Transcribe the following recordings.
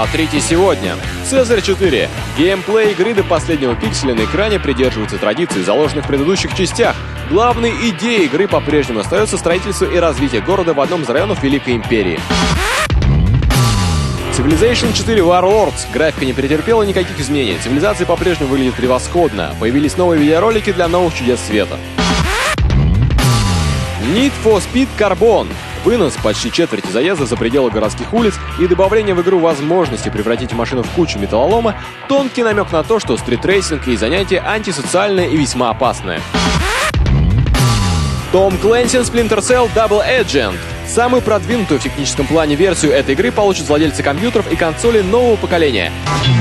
Смотрите сегодня. Цезарь 4. Геймплей игры до последнего пикселя на экране придерживается традиций, заложенных в предыдущих частях. Главной идеей игры по-прежнему остается строительство и развитие города в одном из районов Великой Империи. Civilization 4 Warlords. Графика не претерпела никаких изменений. Цивилизация по-прежнему выглядит превосходно. Появились новые видеоролики для новых чудес света. Need for Speed Carbon. Вынос почти четверти заезда за пределы городских улиц и добавление в игру возможности превратить машину в кучу металлолома — тонкий намек на то, что стритрейсинг и занятие антисоциальное и весьма опасное. Tom Clancy Splinter Cell Double Agent. Самую продвинутую в техническом плане версию этой игры получат владельцы компьютеров и консолей нового поколения.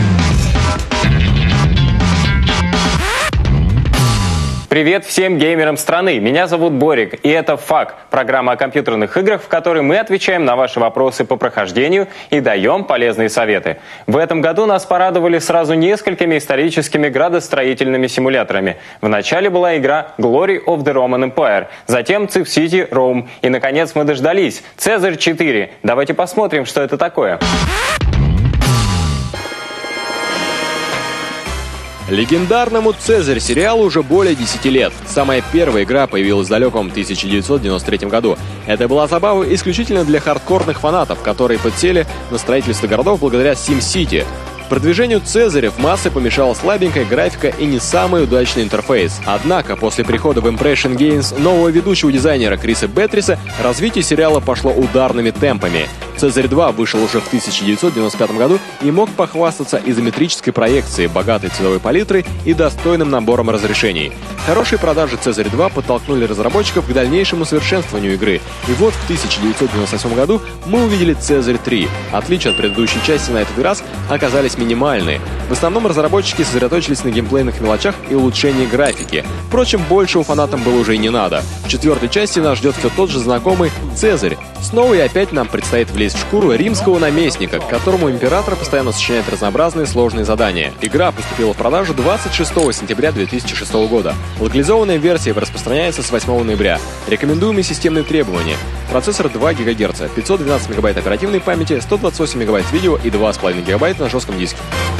Привет всем геймерам страны! Меня зовут Борик, и это ФАК, программа о компьютерных играх, в которой мы отвечаем на ваши вопросы по прохождению и даем полезные советы. В этом году нас порадовали сразу несколькими историческими градостроительными симуляторами. Вначале была игра Glory of the Roman Empire, затем Civ City Rome, и наконец мы дождались Цезарь 4. Давайте посмотрим, что это такое. Легендарному «Цезарь» сериалу уже более 10 лет. Самая первая игра появилась в далеком 1993 году. Это была забава исключительно для хардкорных фанатов, которые подсели на строительство городов благодаря SimCity. Продвижению «Цезаря» в массы помешала слабенькая графика и не самый удачный интерфейс. Однако, после прихода в Impression Games нового ведущего дизайнера Криса Бетриса, развитие сериала пошло ударными темпами. «Цезарь 2» вышел уже в 1995 году и мог похвастаться изометрической проекцией, богатой цветовой палитрой и достойным набором разрешений. Хорошие продажи «Цезарь 2» подтолкнули разработчиков к дальнейшему совершенствованию игры. И вот в 1998 году мы увидели «Цезарь 3». Отличия от предыдущей части на этот раз оказались минимальные. В основном разработчики сосредоточились на геймплейных мелочах и улучшении графики. Впрочем, большего фанатам было уже и не надо. В четвертой части нас ждет все тот же знакомый «Цезарь». Снова и опять нам предстоит влезть в шкуру римского наместника, которому император постоянно сочиняет разнообразные сложные задания. Игра поступила в продажу 26 сентября 2006 года. Локализованная версия распространяется с 8 ноября. Рекомендуемые системные требования. Процессор 2 ГГц, 512 МБ оперативной памяти, 128 МБ видео и 2,5 ГБ на жестком диске.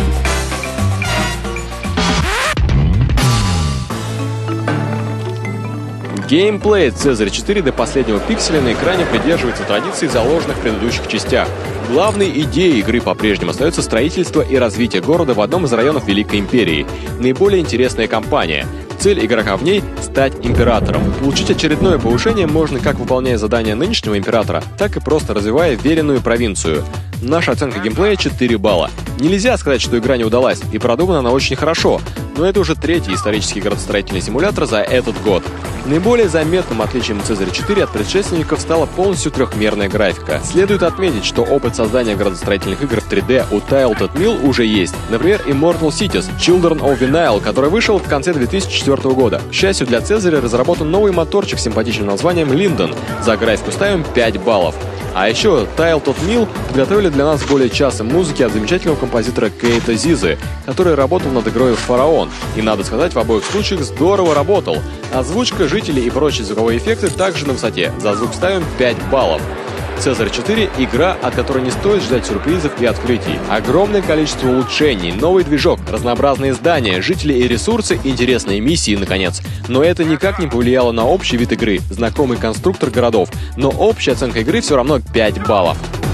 Геймплей «Цезарь 4» до последнего пикселя на экране придерживается традиций, заложенных в предыдущих частях. Главной идеей игры по-прежнему остается строительство и развитие города в одном из районов Великой Империи. Наиболее интересная кампания. Цель игрока в ней — стать императором. Получить очередное повышение можно как выполняя задания нынешнего императора, так и просто развивая веренную провинцию. Наша оценка геймплея — 4 балла. Нельзя сказать, что игра не удалась, и продумана она очень хорошо, но это уже третий исторический градостроительный симулятор за этот год. Наиболее заметным отличием «Цезарь 4» от предшественников стала полностью трехмерная графика. Следует отметить, что опыт создания градостроительных игр в 3D у Tilted Mill уже есть. Например, Immortal Cities Children of the Nile, который вышел в конце 2004 года. К счастью для «Цезаря» разработан новый моторчик с симпатичным названием Linden. За графику ставим 5 баллов. А еще Tilted Mill подготовили для нас более часа музыки от замечательного композитора Кейта Зизы, который работал над игрой «Фараон». И, надо сказать, в обоих случаях здорово работал. Озвучка, жителей и прочие звуковые эффекты также на высоте. За звук ставим 5 баллов. «Цезарь 4» — игра, от которой не стоит ждать сюрпризов и открытий. Огромное количество улучшений, новый движок, разнообразные здания, жители и ресурсы, интересные миссии, наконец. Но это никак не повлияло на общий вид игры, знакомый конструктор городов. Но общая оценка игры все равно 5 баллов.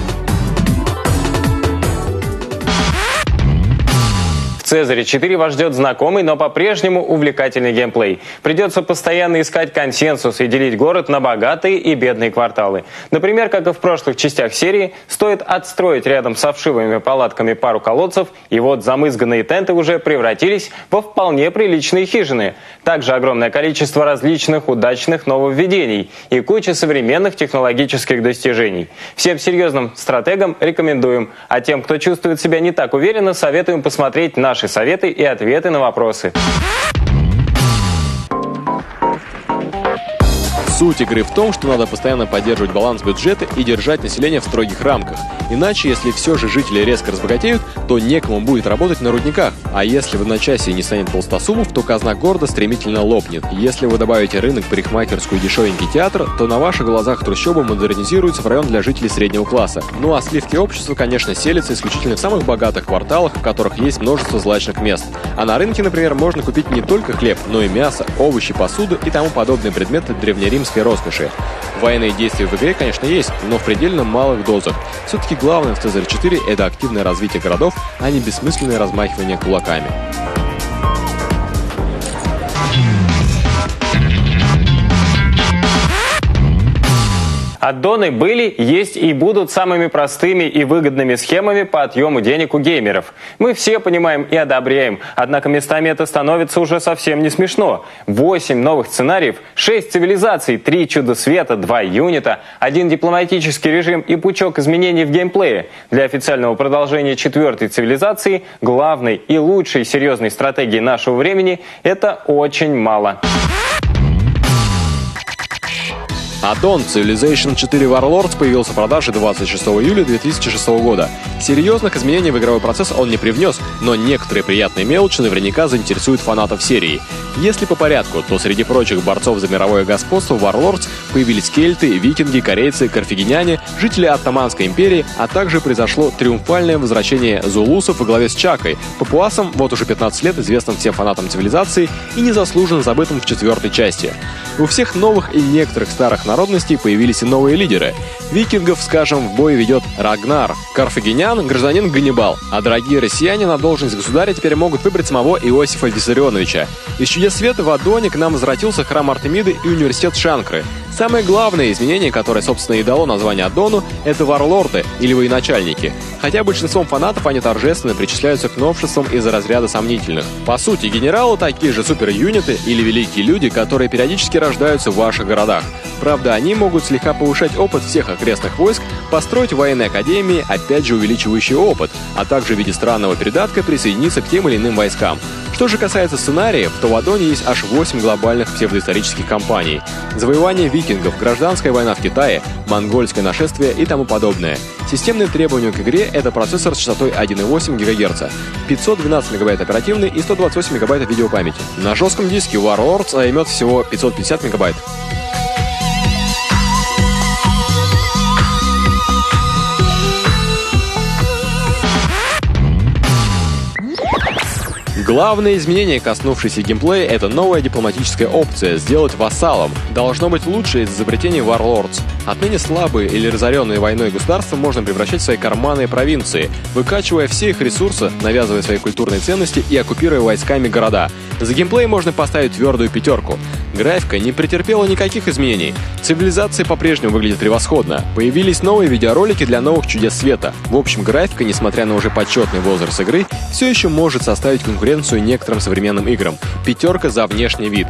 В «Цезаре 4» вас ждет знакомый, но по-прежнему увлекательный геймплей. Придется постоянно искать консенсус и делить город на богатые и бедные кварталы. Например, как и в прошлых частях серии, стоит отстроить рядом с вшивыми палатками пару колодцев, и вот замызганные тенты уже превратились во вполне приличные хижины. Также огромное количество различных удачных нововведений и куча современных технологических достижений. Всем серьезным стратегам рекомендуем, а тем, кто чувствует себя не так уверенно, советуем посмотреть наши советы и ответы на вопросы. Суть игры в том, что надо постоянно поддерживать баланс бюджета и держать население в строгих рамках. Иначе, если все же жители резко разбогатеют, то некому будет работать на рудниках. А если в одночасье не станет толстосумов, то казна города стремительно лопнет. Если вы добавите рынок, парикмахерскую и дешевенький театр, то на ваших глазах трущобы модернизируются в район для жителей среднего класса. Ну а сливки общества, конечно, селятся исключительно в самых богатых кварталах, в которых есть множество злачных мест. А на рынке, например, можно купить не только хлеб, но и мясо, овощи, посуду и тому подобные предметы древнеримской роскоши. Военные действия в игре, конечно, есть, но в предельно малых дозах. Все-таки главное в Цезарь 4 – это активное развитие городов, а не бессмысленное размахивание кулаками. Аддоны были, есть и будут самыми простыми и выгодными схемами по отъему денег у геймеров. Мы все понимаем и одобряем, однако местами это становится уже совсем не смешно. 8 новых сценариев, 6 цивилизаций, 3 чуда света, 2 юнита, 1 дипломатический режим и пучок изменений в геймплее. Для официального продолжения 4-й цивилизации, главной и лучшей серьезной стратегии нашего времени, это очень мало. Аддон Civilization 4 Warlords появился в продаже 26 июля 2006 года. Серьезных изменений в игровой процесс он не привнес, но некоторые приятные мелочи наверняка заинтересуют фанатов серии. Если по порядку, то среди прочих борцов за мировое господство в Warlords появились кельты, викинги, корейцы, карфагеняне, жители Оттоманской империи, а также произошло триумфальное возвращение зулусов во главе с Чакой, папуасом, вот уже 15 лет известным всем фанатам цивилизации и незаслуженно забытым в 4-й части. У всех новых и некоторых старых народностей появились и новые лидеры. Викингов, скажем, в бой ведет Рагнар. Карфагенян – гражданин Ганнибал. А дорогие россияне на должность государя теперь могут выбрать самого Иосифа Виссарионовича. Из чудес света в Аддоне к нам возвратился храм Артемиды и университет Шанкры. Самое главное изменение, которое, собственно, и дало название Аддону, это варлорды или военачальники. Хотя большинством фанатов они торжественно причисляются к новшествам из-за разряда сомнительных. По сути, генералы такие же супер-юниты или великие люди, которые периодически рождаются в ваших городах. Правда, они могут слегка повышать опыт всех окрестных войск, построить военные академии, опять же увеличивающие опыт, а также в виде странного передатка присоединиться к тем или иным войскам. Что же касается сценариев, то в Аддоне есть аж 8 глобальных псевдоисторических кампаний. Завоевание викингов, гражданская война в Китае, монгольское нашествие и тому подобное. Системные требования к игре – это процессор с частотой 1,8 ГГц, 512 МБ оперативной и 128 МБ видеопамяти. На жестком диске Warlords займет всего 550 МБ. Главное изменение, коснувшееся геймплея, это новая дипломатическая опция – сделать вассалом. Должно быть лучше из изобретений Warlords. Отныне слабые или разоренные войной государства можно превращать в свои карманы и провинции, выкачивая все их ресурсы, навязывая свои культурные ценности и оккупируя войсками города. За геймплей можно поставить твердую 5. Графика не претерпела никаких изменений. Цивилизация по-прежнему выглядит превосходно. Появились новые видеоролики для новых чудес света. В общем, графика, несмотря на уже почетный возраст игры, все еще может составить конкуренцию некоторым современным играм. 5 за внешний вид.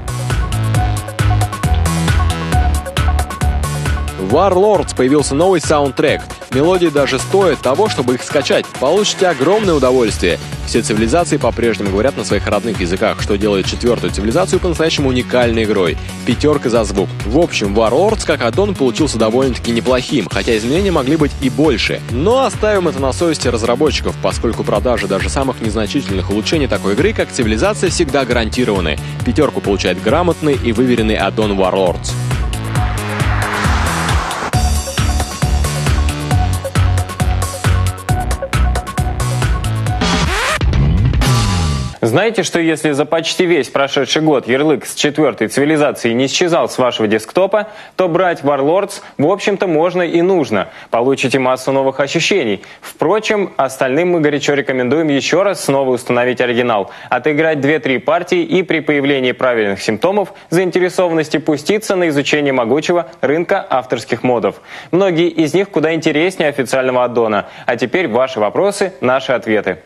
В Warlords появился новый саундтрек. Мелодии даже стоят того, чтобы их скачать. Получите огромное удовольствие. Все цивилизации по-прежнему говорят на своих родных языках, что делает 4-ю цивилизацию по-настоящему уникальной игрой. 5 за звук. В общем, Warlords как аддон получился довольно-таки неплохим, хотя изменения могли быть и больше. Но оставим это на совести разработчиков, поскольку продажи даже самых незначительных улучшений такой игры, как цивилизация, всегда гарантированы. 5 получает грамотный и выверенный аддон Warlords. Знаете, что если за почти весь прошедший год ярлык с 4-й цивилизации не исчезал с вашего десктопа, то брать Warlords, в общем-то, можно и нужно. Получите массу новых ощущений. Впрочем, остальным мы горячо рекомендуем еще раз снова установить оригинал, отыграть 2-3 партии и при появлении правильных симптомов заинтересованности пуститься на изучение могучего рынка авторских модов. Многие из них куда интереснее официального аддона. А теперь ваши вопросы, наши ответы.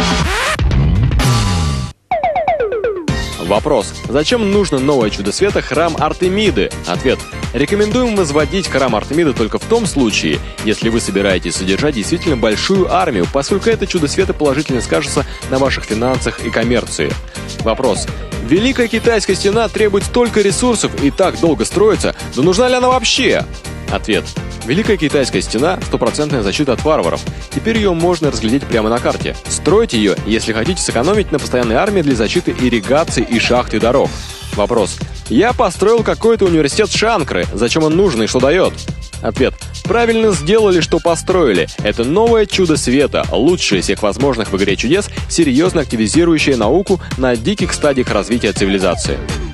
Вопрос. Зачем нужно новое чудо света храм Артемиды? Ответ. Рекомендуем возводить храм Артемиды только в том случае, если вы собираетесь содержать действительно большую армию, поскольку это чудо света положительно скажется на ваших финансах и коммерции. Вопрос. Великая китайская стена требует столько ресурсов и так долго строится, но нужна ли она вообще? Ответ. Великая китайская стена – стопроцентная защита от варваров. Теперь ее можно разглядеть прямо на карте. Стройте ее, если хотите сэкономить на постоянной армии для защиты ирригации и шахт и дорог. Вопрос. Я построил какой-то университет Шанкры. Зачем он нужен и что дает? Ответ. Правильно сделали, что построили. Это новое чудо света, лучшее из всех возможных в игре чудес, серьезно активизирующее науку на диких стадиях развития цивилизации.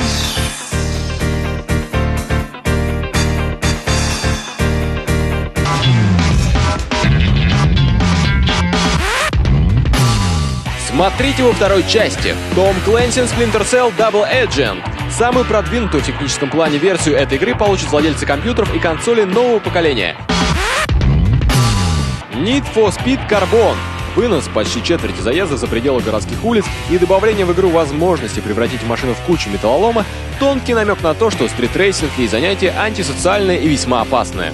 Смотрите во второй части. Том Клэнси Splinter Cell Double Agent. Самую продвинутую в техническом плане версию этой игры получат владельцы компьютеров и консолей нового поколения. Need for Speed Carbon. Вынос почти четверти заездов за пределы городских улиц и добавление в игру возможности превратить машину в кучу металлолома — тонкий намек на то, что стритрейсинг и занятие антисоциальное и весьма опасное.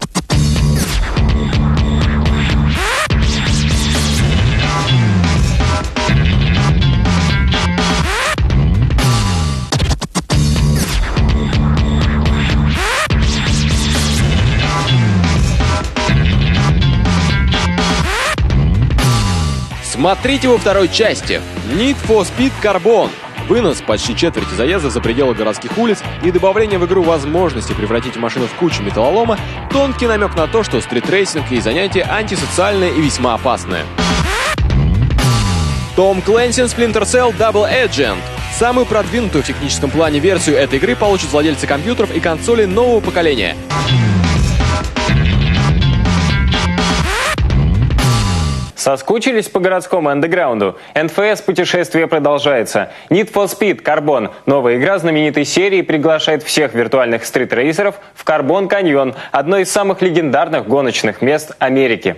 Смотрите во второй части. Need for Speed Carbon. Вынос почти четверти заездов за пределы городских улиц и добавление в игру возможности превратить машину в кучу металлолома — тонкий намек на то, что стритрейсинг и занятие антисоциальное и весьма опасное. Том Клэнси Splinter Cell Double Agent. Самую продвинутую в техническом плане версию этой игры получат владельцы компьютеров и консолей нового поколения. Соскучились по городскому андеграунду? НФС путешествие продолжается. Need for Speed Carbon. Новая игра знаменитой серии приглашает всех виртуальных стритрейсеров в Carbon Canyon, одно из самых легендарных гоночных мест Америки.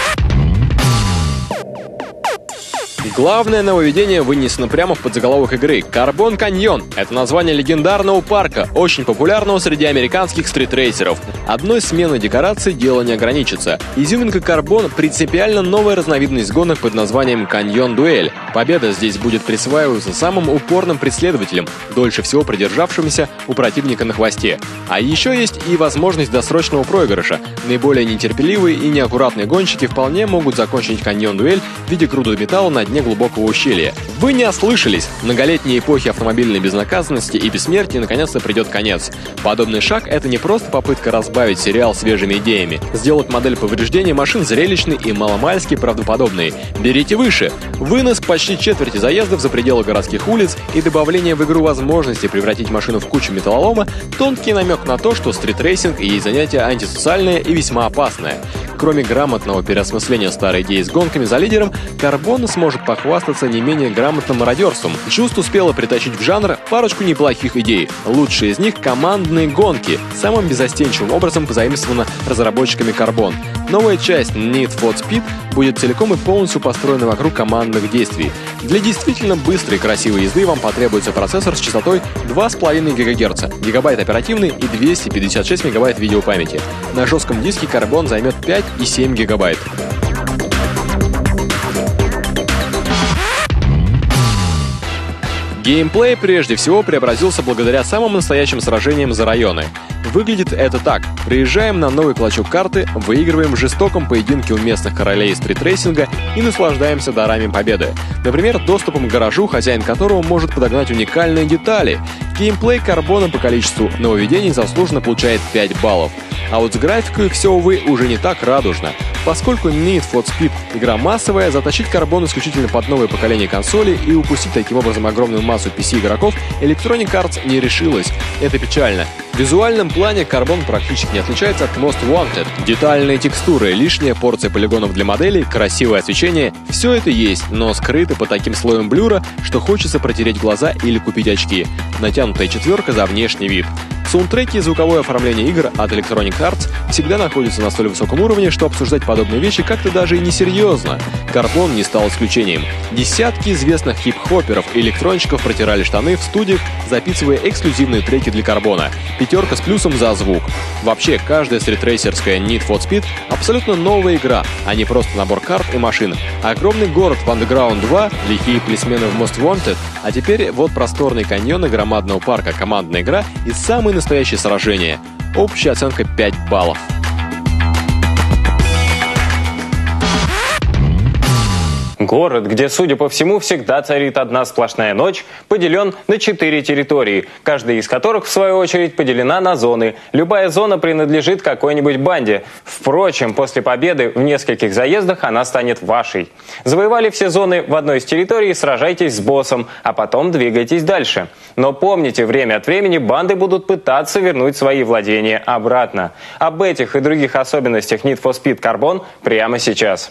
Главное нововведение вынесено прямо в подзаголовок игры. Carbon Canyon — это название легендарного парка, очень популярного среди американских стритрейсеров. Одной сменой декораций дело не ограничится. Изюминка Carbon — принципиально новая разновидность гонок под названием Canyon Duel. Победа здесь будет присваиваться самым упорным преследователям, дольше всего продержавшимся у противника на хвосте. А еще есть и возможность досрочного проигрыша. Наиболее нетерпеливые и неаккуратные гонщики вполне могут закончить Canyon Duel в виде груды металла на дне глубокого ущелья. Вы не ослышались! Многолетней эпохи автомобильной безнаказанности и бессмертия наконец-то придет конец. Подобный шаг — это не просто попытка разбавить сериал свежими идеями, сделать модель повреждения машин зрелищной и маломальски правдоподобной. Берите выше! Вынос почти четверти заездов за пределы городских улиц и добавление в игру возможности превратить машину в кучу металлолома — тонкий намек на то, что стритрейсинг и есть занятие антисоциальное и весьма опасное. Кроме грамотного переосмысления старой идеи с гонками за лидером, Carbon сможет похвастаться не менее грамотным мародерством. Just успела притащить в жанр парочку неплохих идей. Лучшие из них — командные гонки, самым безостенчивым образом позаимствована разработчиками Carbon. Новая часть Need for Speed будет целиком и полностью построена вокруг командных действий. Для действительно быстрой и красивой езды вам потребуется процессор с частотой 2,5 ГГц, гигабайт оперативной и 256 МБ видеопамяти. На жестком диске Carbon займет 5,7 ГБ. Геймплей прежде всего преобразился благодаря самым настоящим сражениям за районы. Выглядит это так. Приезжаем на новый клочок карты, выигрываем в жестоком поединке у местных королей стритрейсинга и наслаждаемся дарами победы. Например, доступом к гаражу, хозяин которого может подогнать уникальные детали. Геймплей Carbon по количеству нововведений заслуженно получает 5 баллов. А вот с графикой все, увы, уже не так радужно. Поскольку Need for Speed — игра массовая, затащить Carbon исключительно под новое поколение консолей и упустить таким образом огромную массу PC-игроков Electronic Arts не решилась. Это печально. В визуальном плане Carbon практически не отличается от Most Wanted. Детальные текстуры, лишняя порция полигонов для моделей, красивое освещение — все это есть, но скрыто под таким слоем блюра, что хочется протереть глаза или купить очки. Натянутая четверка за внешний вид. Саундтреки и звуковое оформление игр от Electronic Arts всегда находятся на столь высоком уровне, что обсуждать подобные вещи как-то даже и несерьезно. Carbon не стал исключением. Десятки известных хип-хоперов и электронщиков протирали штаны в студиях, записывая эксклюзивные треки для Carbon. 5 с плюсом за звук. Вообще, каждая стритрейсерская Need for Speed — абсолютно новая игра, а не просто набор карт и машин. Огромный город в Underground 2, лихие полисмены в Most Wanted, а теперь вот просторные каньоны громадного парка, командная игра и самые настоящие сражения. Общая оценка 5 баллов. Город, где, судя по всему, всегда царит одна сплошная ночь, поделен на 4 территории, каждая из которых, в свою очередь, поделена на зоны. Любая зона принадлежит какой-нибудь банде. Впрочем, после победы в нескольких заездах она станет вашей. Завоевали все зоны в одной из территорий, сражайтесь с боссом, а потом двигайтесь дальше. Но помните, время от времени банды будут пытаться вернуть свои владения обратно. Об этих и других особенностях Need for Speed Carbon прямо сейчас.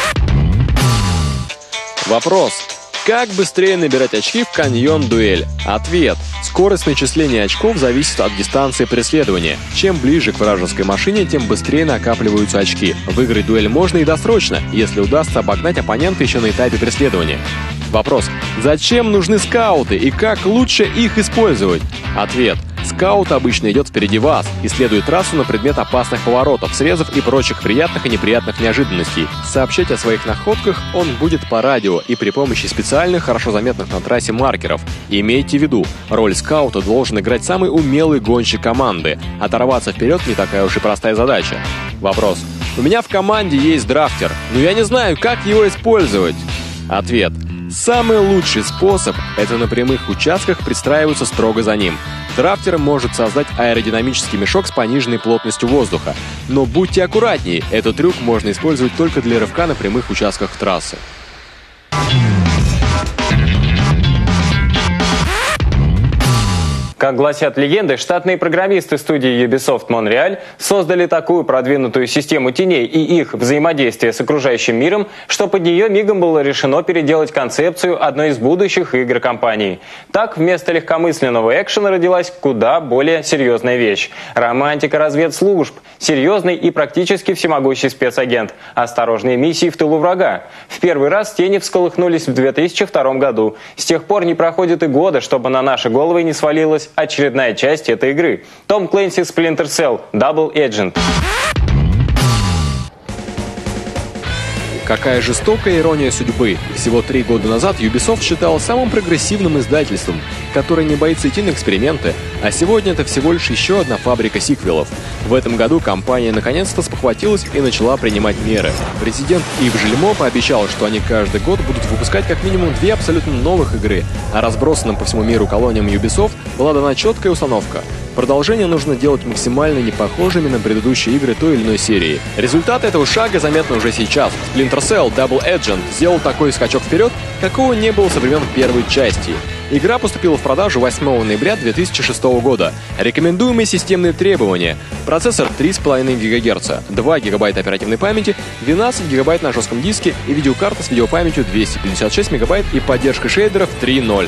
Вопрос. Как быстрее набирать очки в Каньон Дуэль? Ответ. Скорость начисления очков зависит от дистанции преследования. Чем ближе к вражеской машине, тем быстрее накапливаются очки. Выиграть дуэль можно и досрочно, если удастся обогнать оппонента еще на этапе преследования. Вопрос. Зачем нужны скауты и как лучше их использовать? Ответ. Скаут обычно идет впереди вас, исследует трассу на предмет опасных поворотов, срезов и прочих приятных и неприятных неожиданностей. Сообщать о своих находках он будет по радио и при помощи специальных, хорошо заметных на трассе маркеров. Имейте в виду, роль скаута должен играть самый умелый гонщик команды. Оторваться вперед не такая уж и простая задача. Вопрос. У меня в команде есть драфтер, но я не знаю, как его использовать. Ответ. Самый лучший способ – это на прямых участках пристраиваться строго за ним. Драфтер может создать аэродинамический мешок с пониженной плотностью воздуха. Но будьте аккуратнее, этот трюк можно использовать только для рывка на прямых участках трассы. Как гласят легенды, штатные программисты студии Ubisoft Montreal создали такую продвинутую систему теней и их взаимодействия с окружающим миром, что под нее мигом было решено переделать концепцию одной из будущих игр компании. Так, вместо легкомысленного экшена родилась куда более серьезная вещь. Романтика разведслужб, серьезный и практически всемогущий спецагент, осторожные миссии в тылу врага. В первый раз тени всколыхнулись в 2002 году. С тех пор не проходит и года, чтобы на наши головы не свалилась очередная часть этой игры. Том Клэнси Splinter Cell Double Agent. Какая жестокая ирония судьбы. Всего 3 года назад Ubisoft считал самым прогрессивным издательством, которое не боится идти на эксперименты, а сегодня это всего лишь еще одна фабрика сиквелов. В этом году компания наконец-то спохватилась и начала принимать меры. Президент Ив Жильмо пообещал, что они каждый год будут выпускать как минимум 2 абсолютно новых игры, а разбросанным по всему миру колониям Ubisoft была дана четкая установка. Продолжение нужно делать максимально непохожими на предыдущие игры той или иной серии. Результат этого шага заметны уже сейчас. Splinter Cell Double Agent сделал такой скачок вперед, какого не было со времен первой части. Игра поступила в продажу 8 ноября 2006 года. Рекомендуемые системные требования. Процессор 3,5 ГГц, 2 ГБ оперативной памяти, 12 ГБ на жестком диске и видеокарта с видеопамятью 256 МБ и поддержкой шейдеров 3.0.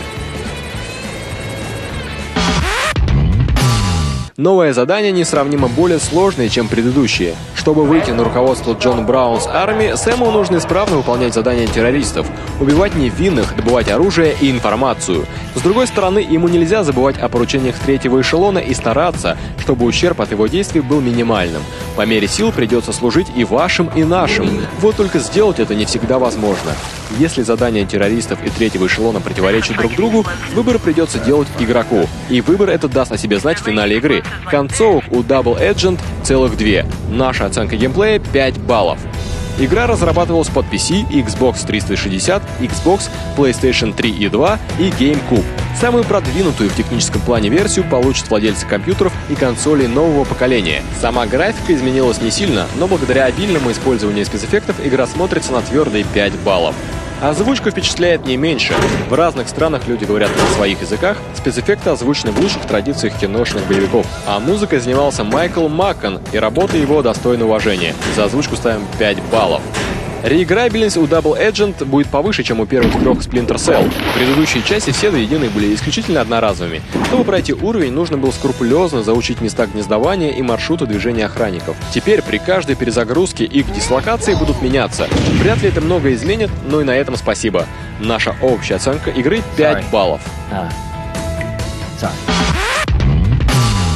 Новое задание несравнимо более сложное, чем предыдущие. Чтобы выйти на руководство Джон Браунс армии, Сэму нужно исправно выполнять задания террористов, убивать невинных, добывать оружие и информацию. С другой стороны, ему нельзя забывать о поручениях третьего эшелона и стараться, чтобы ущерб от его действий был минимальным. По мере сил придется служить и вашим, и нашим. Вот только сделать это не всегда возможно. Если задания террористов и третьего эшелона противоречат друг другу, выбор придется делать игроку. И выбор этот даст о себе знать в финале игры. Концовок у Double Agent целых 2. Наша оценка геймплея 5 баллов. Игра разрабатывалась под PC, Xbox 360, Xbox, PlayStation 3 и 2 и GameCube. Самую продвинутую в техническом плане версию получат владельцы компьютеров и консолей нового поколения. Сама графика изменилась не сильно, но благодаря обильному использованию спецэффектов игра смотрится на твердые 5 баллов. Озвучка впечатляет не меньше. В разных странах люди говорят на своих языках, спецэффекты озвучены в лучших традициях киношных боевиков. А музыкой занимался Майкл Маккон, и работа его достойна уважения. За озвучку ставим 5 баллов. Реиграбельность у Double Agent будет повыше, чем у первых 3 Splinter Cell. Предыдущие части все до единой были исключительно одноразовыми. Чтобы пройти уровень, нужно было скрупулезно заучить места гнездования и маршруты движения охранников. Теперь при каждой перезагрузке их дислокации будут меняться. Вряд ли это много изменит, но и на этом спасибо. Наша общая оценка игры 5 баллов. Том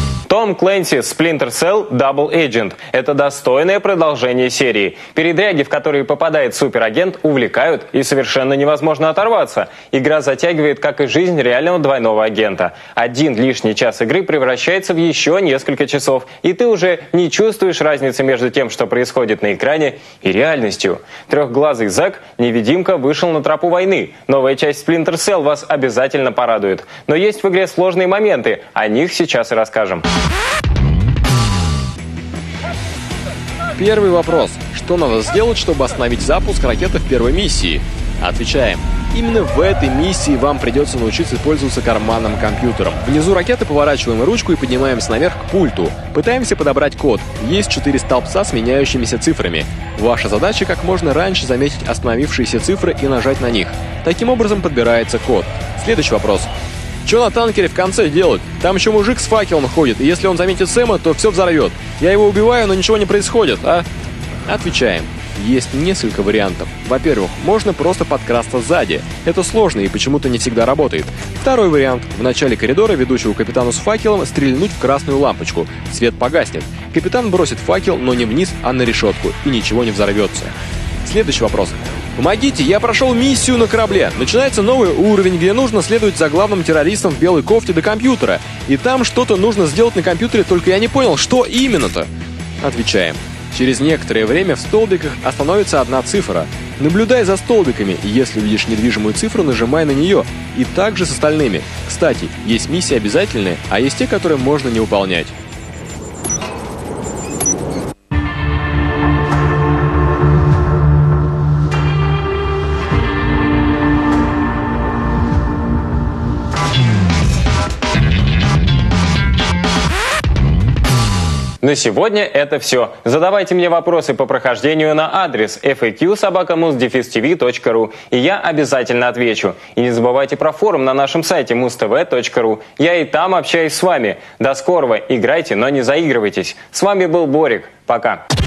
Том Клэнси Splinter Cell Double Agent – это достойное продолжение серии. Передряги, в которые попадает суперагент, увлекают и совершенно невозможно оторваться. Игра затягивает, как и жизнь реального двойного агента. Один лишний час игры превращается в еще несколько часов, и ты уже не чувствуешь разницы между тем, что происходит на экране, и реальностью. Трехглазый Зак, невидимка, вышел на тропу войны. Новая часть Splinter Cell вас обязательно порадует. Но есть в игре сложные моменты, о них сейчас и расскажем. Первый вопрос. Что надо сделать, чтобы остановить запуск ракеты в первой миссии? Отвечаем. Именно в этой миссии вам придется научиться пользоваться карманным компьютером. Внизу ракеты поворачиваем ручку и поднимаемся наверх к пульту. Пытаемся подобрать код. Есть 4 столбца с меняющимися цифрами. Ваша задача как можно раньше заметить остановившиеся цифры и нажать на них. Таким образом подбирается код. Следующий вопрос. Что на танкере в конце делать? Там еще мужик с факелом ходит, и если он заметит Сэма, то все взорвет. Я его убиваю, но ничего не происходит, а? Отвечаем. Есть несколько вариантов. Во-первых, можно просто подкрасться сзади. Это сложно и почему-то не всегда работает. Второй вариант. В начале коридора, ведущего к капитану с факелом, стрельнуть в красную лампочку. Свет погаснет. Капитан бросит факел, но не вниз, а на решетку, и ничего не взорвется. Следующий вопрос. Помогите, я прошел миссию на корабле. Начинается новый уровень, где нужно следовать за главным террористом в белой кофте до компьютера. И там что-то нужно сделать на компьютере, только я не понял, что именно-то? Отвечаем. Через некоторое время в столбиках остановится одна цифра. Наблюдай за столбиками, и если увидишь недвижимую цифру, нажимай на нее. И также с остальными. Кстати, есть миссии обязательные, а есть те, которые можно не выполнять. На сегодня это все. Задавайте мне вопросы по прохождению на адрес faq@mustv.ru, и я обязательно отвечу. И не забывайте про форум на нашем сайте mustv.ru. Я и там общаюсь с вами. До скорого. Играйте, но не заигрывайтесь. С вами был Борик. Пока.